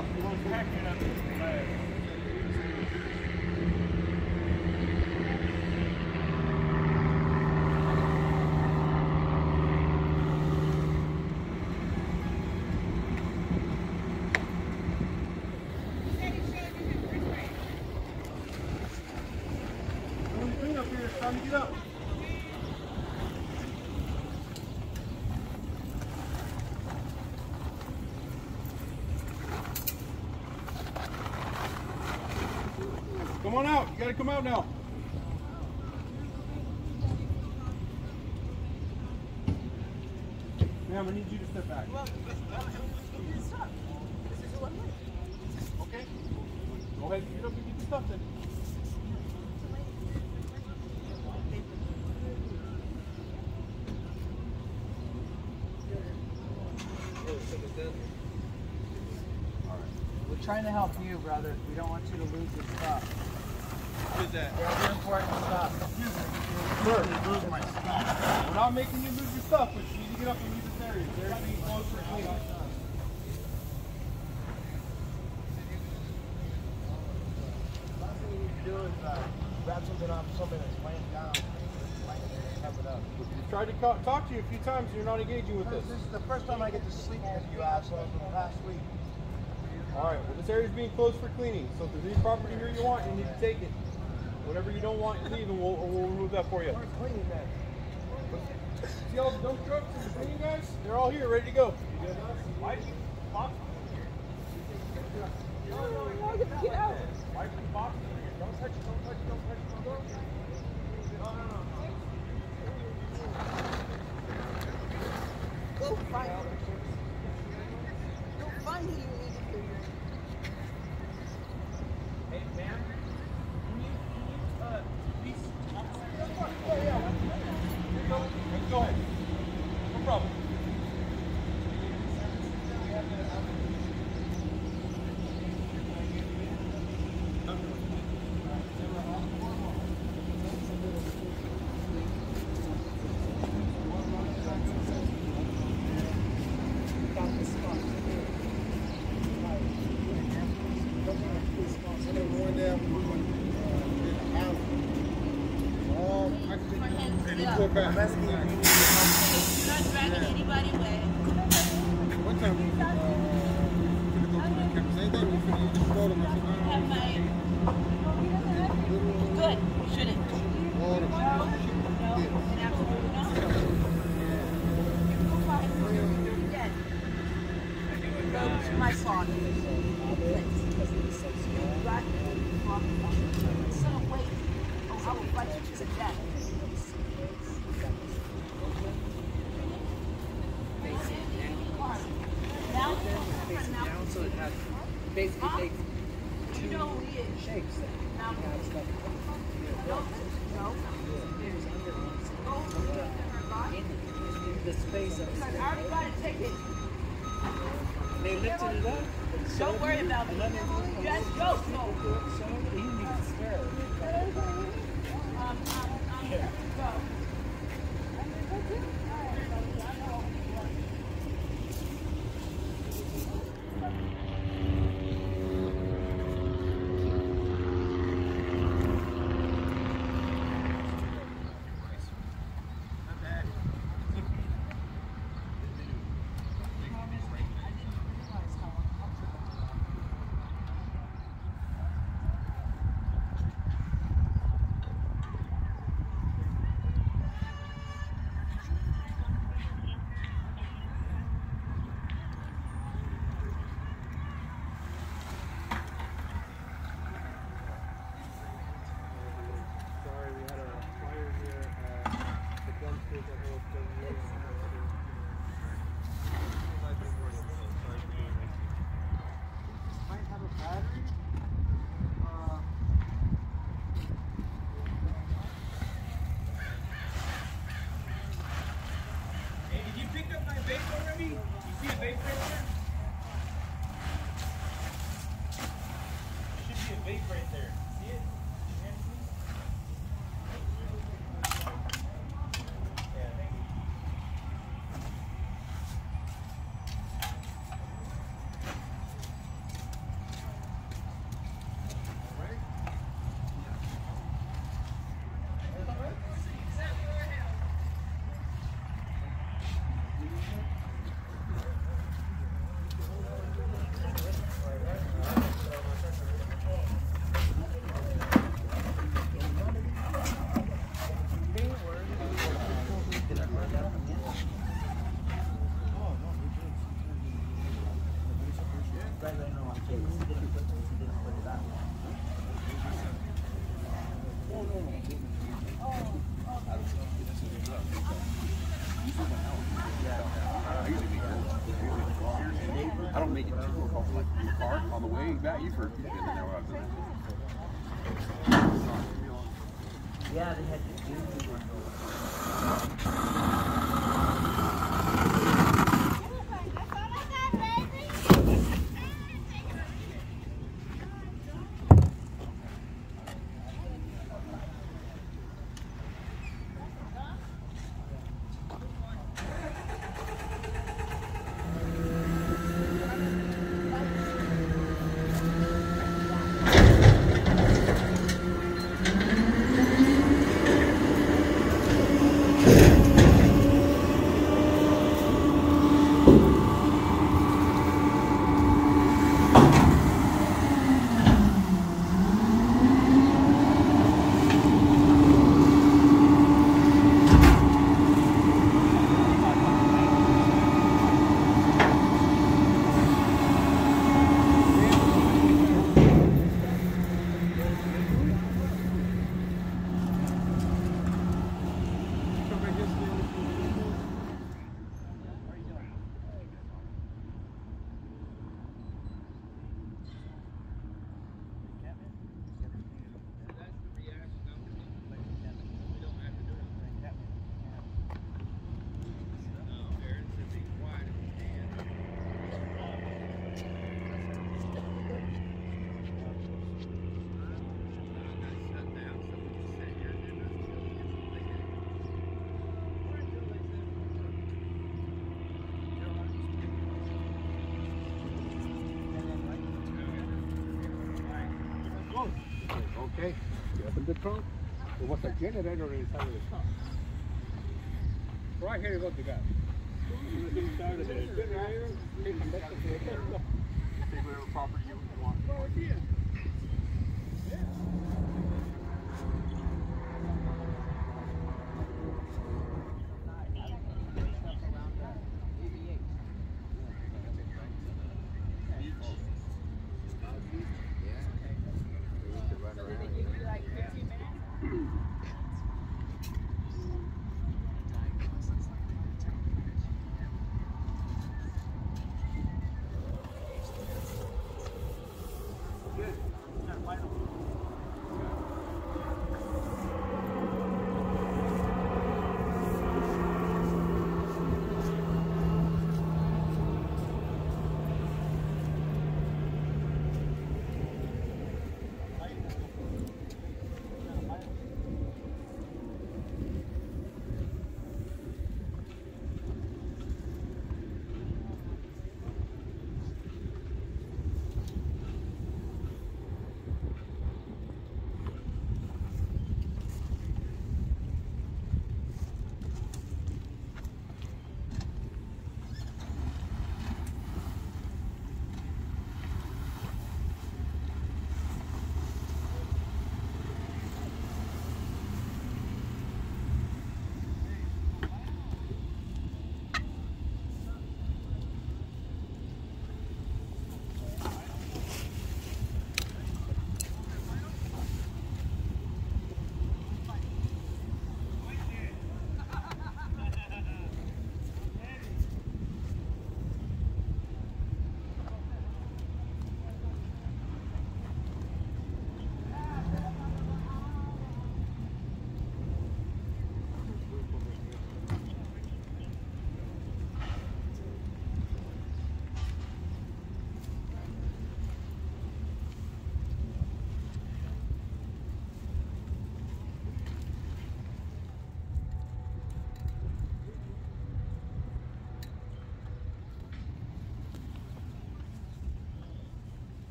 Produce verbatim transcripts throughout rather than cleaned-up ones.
off. You want to pack it up in the bag. Clean up here. It's time to get up. Come on out. You got to come out now. Ma'am, I need you to step back. Okay. Go ahead. Get up and get the stuff then. We're trying to help you, brother. We don't want you to lose your stuff. What is that? Very important stuff. Sir, lose my stuff. We're not making you lose your stuff, but you need to get up and leave this area. There's being closed for cleaning. Last thing you need to do is uh, grab something off something that's laying down, cover it up. We've tried to co talk to you a few times and you're not engaging with us. This is the first time I get to sleep with you assholes in the last week. Alright, well this area is being closed for cleaning, so if there's any property here you want, you need to take it. Whatever you don't want, you leave and we'll, we'll remove that for you. Where's cleaning then? See all the dump trucks and the cleaning guys? They're all here, ready to go. Why did you box No, no, no, get out. Why did you box here? Don't touch it, don't touch it, don't touch it, don't touch it. No, no, no. Go find it. Go find who you need to do. Hey, ma'am, can you, can you, uh, please? Yeah, yeah. Go, go ahead. No problem. I'm asking you if you need not dragging anybody away. What time we uh, go to the campus? Anything we finna just go to my Have my... Good. Shouldn't. No. Absolutely not. Go to my phone. So wait. Oh, I will fight you to the death. Down so it has basically takes two You know who he is. shapes. Now, Yeah, it's got no, no. there's under Go to her body. in the space of Because I already got a ticket. they lifted it up. and showed Don't worry you, about and me. then it- Just go. No. So he needs to spare. Um, um, um, go. I don't make it too close like in the car on the way back. You've heard people in there while I've been there. Yeah, they had to do Okay, you open the trunk. There was a generator inside of the car. Right here you got the gas. Inside of the generator, take whatever property you want. Oh, yeah.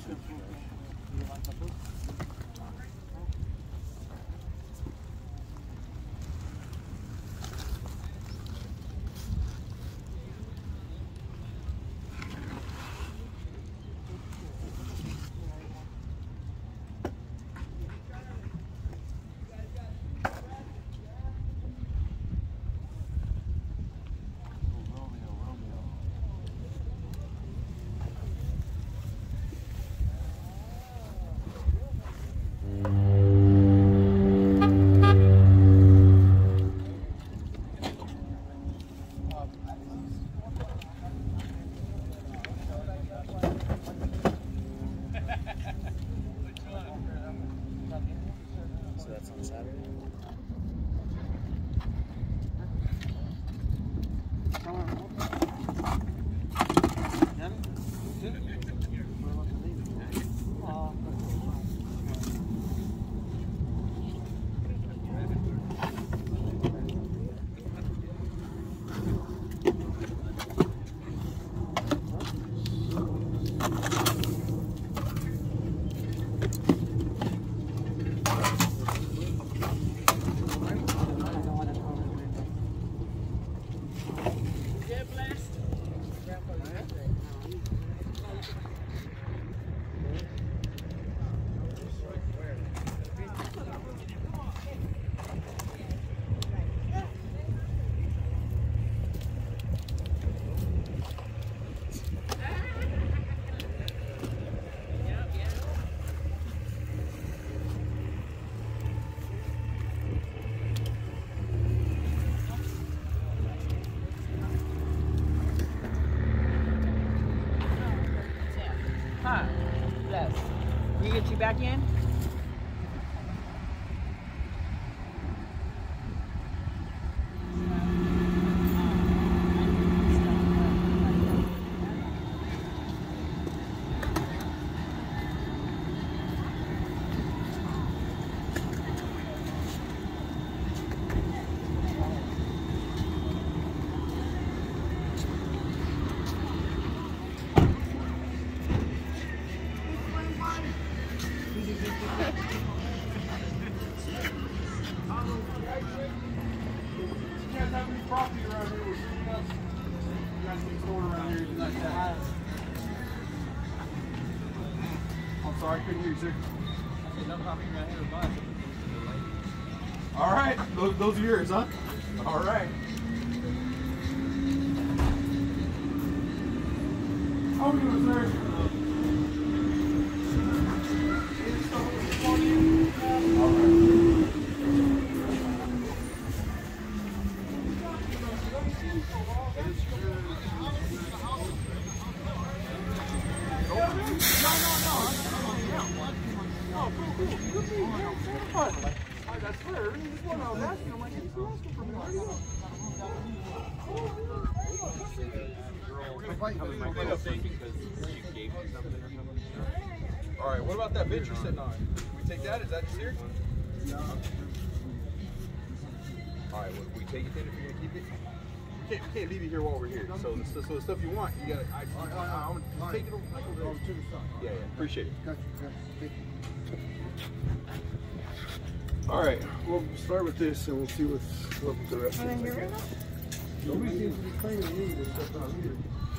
So that's on Saturday. Huh? Yes. We get you back in? I'm sorry, I couldn't hear you, sir. All right, those, those are yours, huh? All right. How are you doing, sir? All right. That's fair. This one I was asking, I'm like, hey, who else can permit it? All right, what about that bench you're sitting on? Can we take that? Is that just here? No. All right, well, we take it then if you're gonna keep it. We can't, we can't leave it here while we're here. So, the, so the stuff you want, you gotta. I, I, I, I'm gonna take it over, like over there. Yeah, yeah. Appreciate it. Got you, got you. All right, we'll start with this and we'll see what's what with the rest of it. Nobody seems to be claiming any of this stuff out here.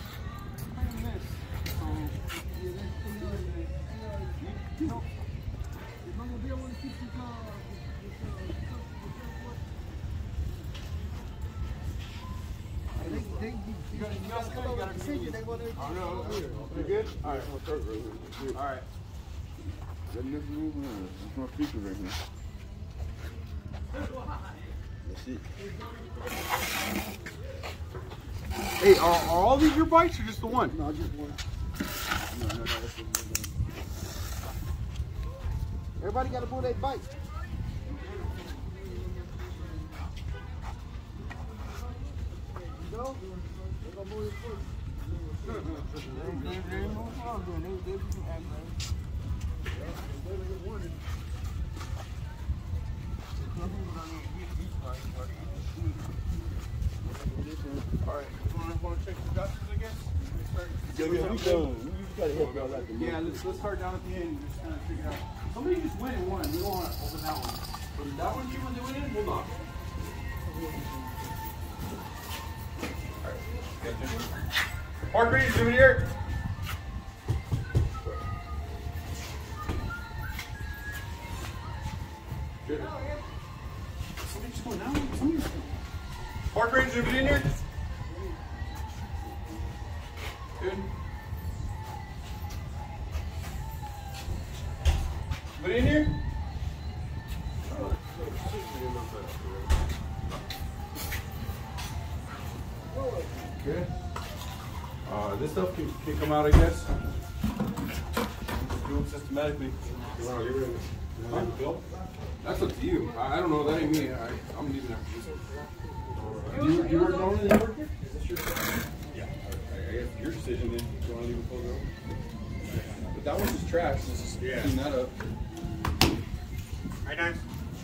You good? All right, we'll start right here. All right. That's my speaker right here. That's it. Hey, are, are all these your bikes or just the one? No, just one. No, no, no, that's one. Everybody got to move their bike. You go? They're going to move your foot. All right, want to check the dusters again? Yeah, yeah, we done. Gotta hit me, I'll let them know. Yeah, let's, let's start down at the end and just kind of figure out. Somebody just went and won. We don't want to open that one. From that one, when they went in, hold on. Park range, zoom in here. Good. Somebody just going down. Somebody just going. Park range, zoom in here. Good. Put it in here. Good. Uh, this stuff can, can come out, I guess. Just do it systematically. You want to leave it in the, you want to leave the bill? That's up to you. I, I don't know. That ain't me. I, I'm leaving it. Do you, do you work normally? You work here? Is this your Yeah. I, I guess your decision then. Do you want to leave it closed open? But that one's just trash. Let's just yeah. clean that up. Right, guys.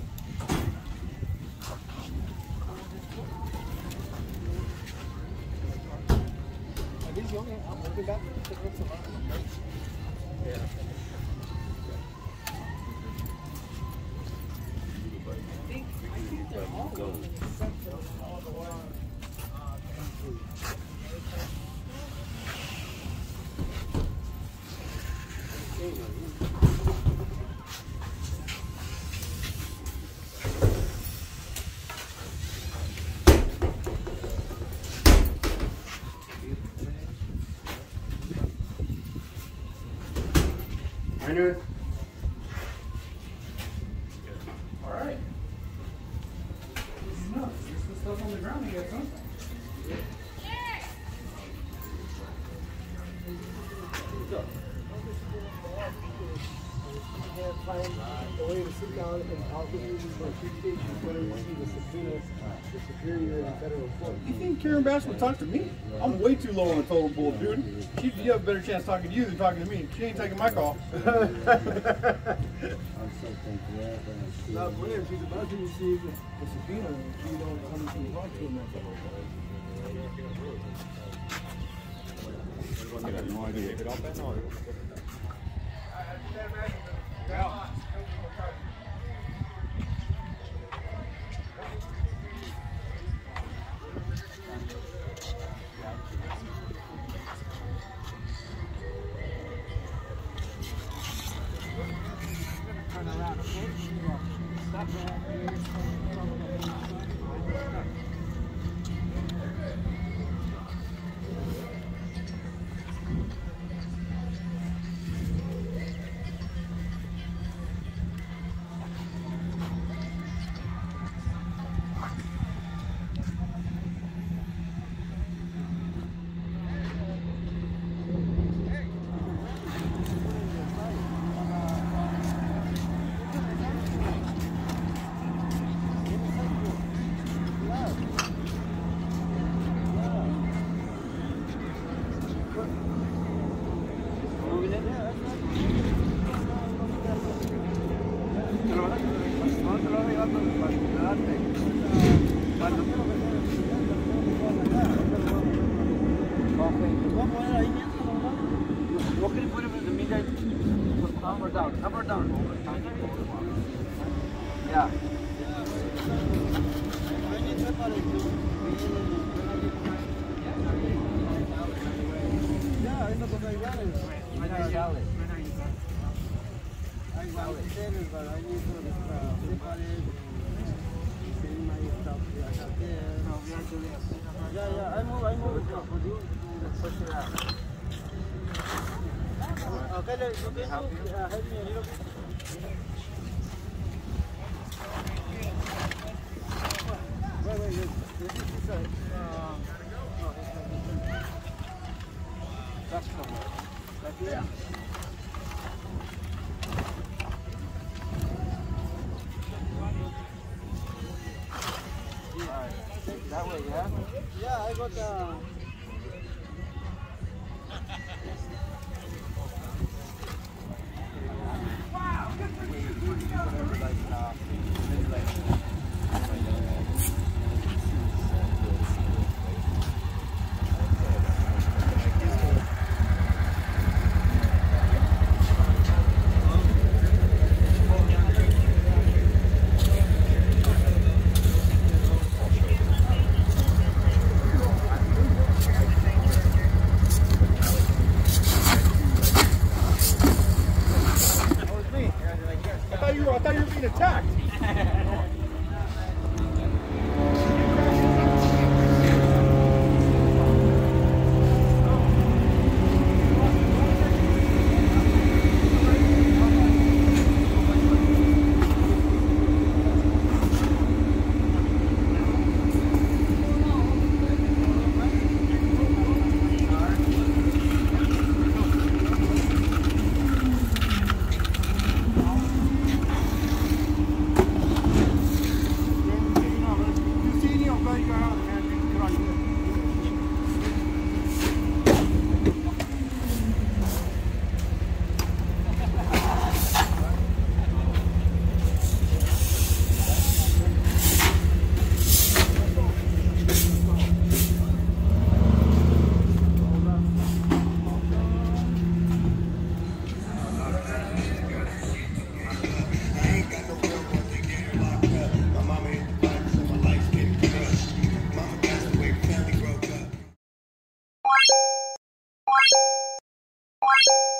Yeah. I knew it. All right. This is nuts. There's some stuff on the ground. You got something. The way to sit down and I'll give you these appreciations whenever you see the subpoenas, the superior and federal court. You think Karen Bass would talk to me? I'm way too low on the totem pole, dude. She, you have a better chance talking to you than talking to me. She ain't taking my call. I'm so thankful. Now, whenever she's about to receive the subpoena, she don't know how to talk to him. I got no idea. Take it off that noise. Yeah. Turn around, okay? Stop there. What can you put him in the middle? Up or down? Up or down? Yeah. Yeah, eso pues hay vales. Hay vales. Hay vales, but I need to prepare it. Clean my stuff. Yeah, yeah, I move, I move. Push it out. Okay, let's okay, help me a little bit. Wait, wait, wait. This is a, uh, no, that's somewhere. Right here? Alright, that way, yeah? Yeah, I got the... Bye.